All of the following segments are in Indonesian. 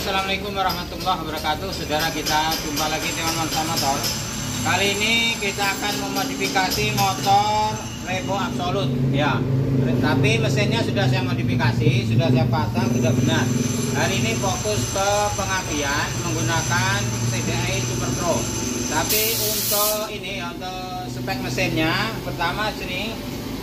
Assalamualaikum warahmatullahi wabarakatuh. Saudara, kita jumpa lagi dengan Mansa Motor. Kali ini kita akan memodifikasi motor Revo Absolute ya. Tapi mesinnya sudah saya modifikasi, sudah saya pasang, sudah benar. Hari ini fokus ke pengapian menggunakan CDI Super Pro. Tapi untuk ini ya, untuk spek mesinnya, pertama sini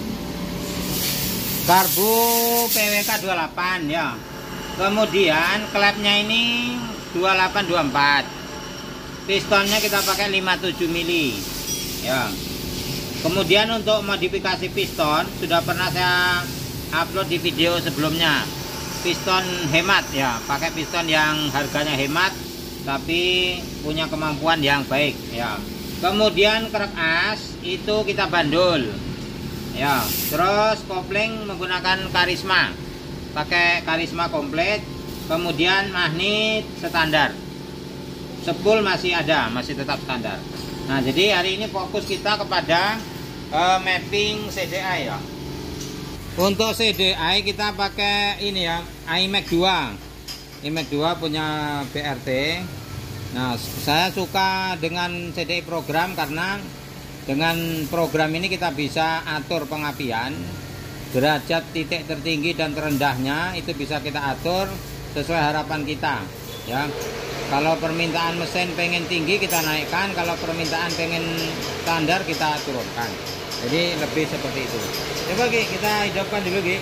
karbu PWK 28 ya. Kemudian klepnya ini 2824. Pistonnya kita pakai 57 mili. Ya. Kemudian untuk modifikasi piston sudah pernah saya upload di video sebelumnya. Piston hemat ya, pakai piston yang harganya hemat tapi punya kemampuan yang baik ya. Kemudian krek as itu kita bandul. Ya, terus kopling menggunakan karisma. Pakai karisma komplit, kemudian magnet standar, spool masih ada, masih tetap standar. Nah, jadi hari ini fokus kita kepada mapping CDI ya. Untuk CDI kita pakai ini ya, iMac 2. iMac 2 punya BRT. Nah, saya suka dengan CDI program karena dengan program ini kita bisa atur pengapian. Derajat titik tertinggi dan terendahnya itu bisa kita atur sesuai harapan kita ya. Kalau permintaan mesin pengen tinggi kita naikkan, kalau permintaan pengen standar kita turunkan. Jadi lebih seperti itu. Coba Ki, kita hidupkan dulu Ki.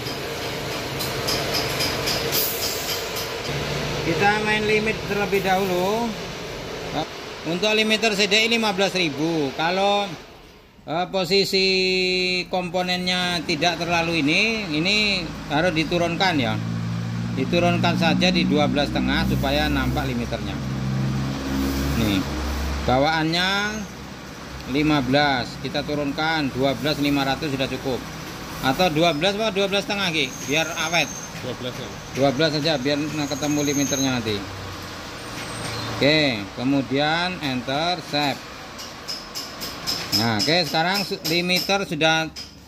Kita main limit terlebih dahulu. Untuk limiter CDI 15.000. Kalau posisi komponennya tidak terlalu ini harus diturunkan ya. Diturunkan saja di 12,5 supaya nampak limiternya. Nih, bawaannya 15, kita turunkan 12.500 sudah cukup. Atau 12 atau 12,5 Ki, biar awet. 12 saja biar ketemu limiternya nanti. Oke, kemudian enter save. Nah, oke, sekarang limiter sudah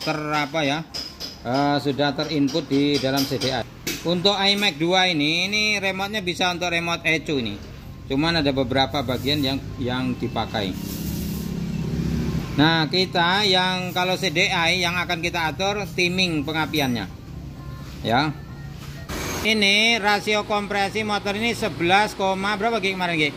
sudah terinput di dalam CDI. Untuk iMac 2 ini remote-nya bisa untuk remote ECU ini. Cuman ada beberapa bagian yang dipakai. Nah, kita yang kalau CDI yang akan kita atur timing pengapiannya. Ya. Ini rasio kompresi motor ini 11, berapa Ki kemarin Ki?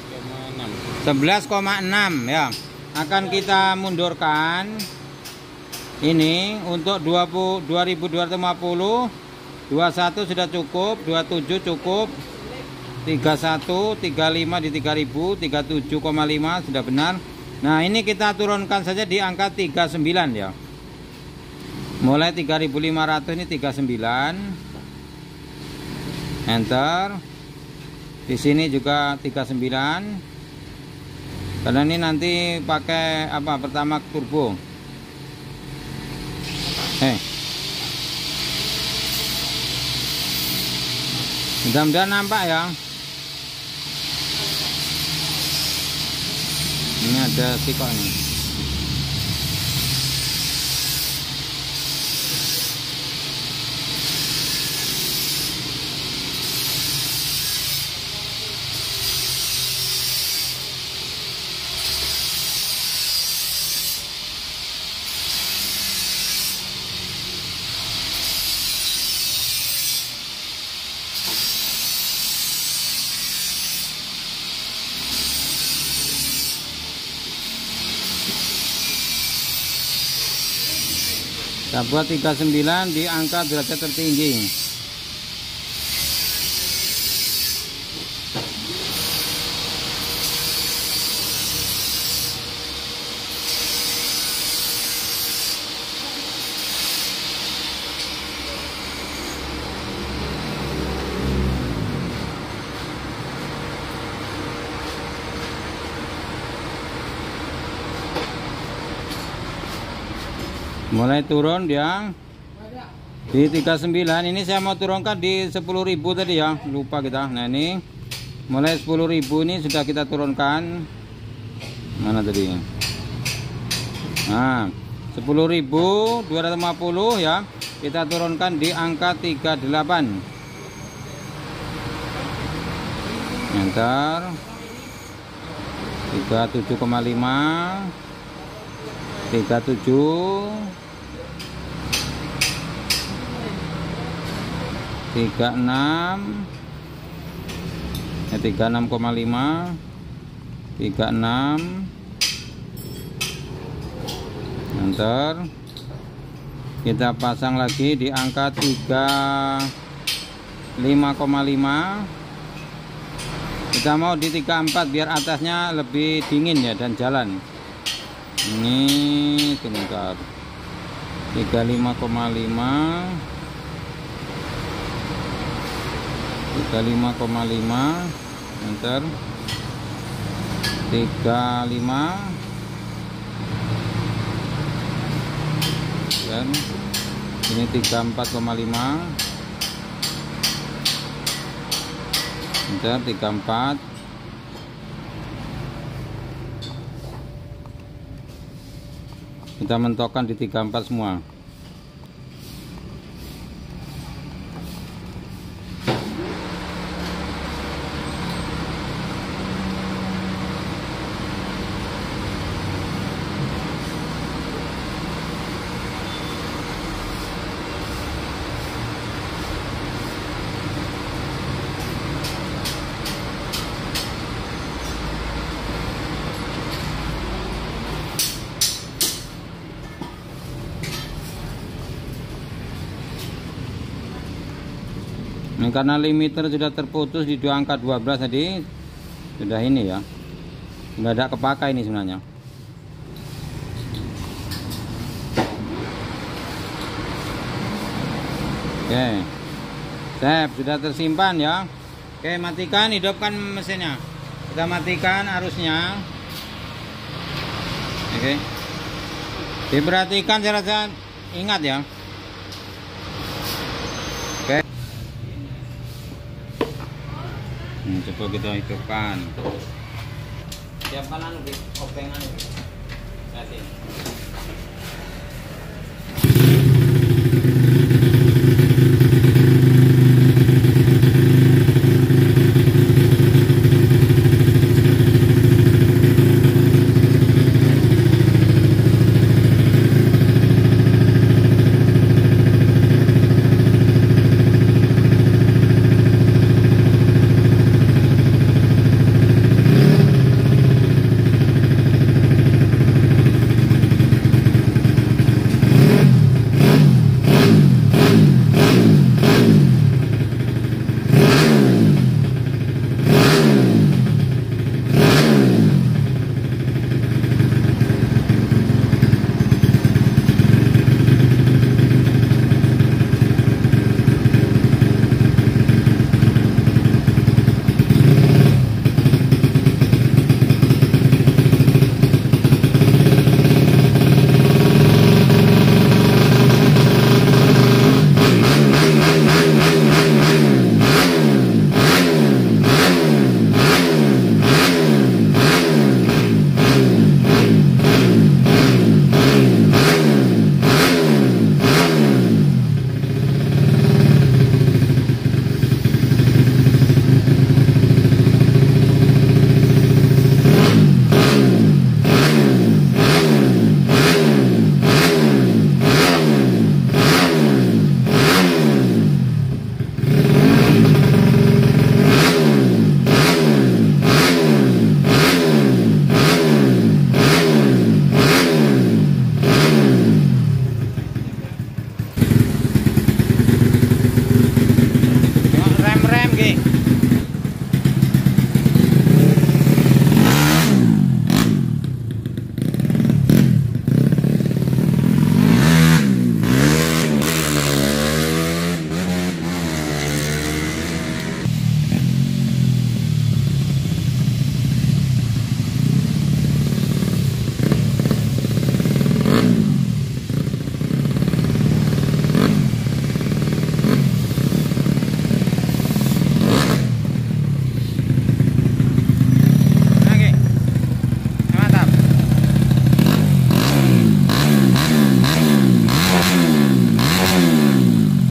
11,6 ya. Akan kita mundurkan ini untuk 2250, 21 sudah cukup, 27 cukup, 31, 35 di 3000, 37,5 sudah benar. Nah, ini kita turunkan saja di angka 39 ya. Mulai 3500 ini 39. Enter. Di sini juga 39. Karena ini nanti pakai apa? Pertama turbo. Mudah-mudahan nampak ya. Ini ada sikok ini. Kita buat 39 di angka derajat tertinggi. Mulai turun dia di 39. Ini saya mau turunkan di 10.000 tadi ya, lupa kita. Nah, ini mulai 10.000 ini sudah kita turunkan. Mana tadi? Nah, 10.250 ya, kita turunkan di angka 38. enter 37,5 37 36 36,5 36 enter. Kita pasang lagi di angka 35,5. Kita mau di 34 biar atasnya lebih dingin ya dan jalan. Ini sebentar 35,5 enter 35 dan ini 34,5 enter 34. Kita mentokkan di 34 semua. Ini karena limiter sudah terputus di angka 12 tadi, sudah ini ya, sudah ada kepakai ini sebenarnya. Oke, sip, sudah tersimpan ya. Oke, matikan, hidupkan mesinnya. Kita matikan arusnya. Oke, diperhatikan, saya rasa ingat ya. Oke, coba kita hidupkan. Siapkan anu di opengan. Kasih.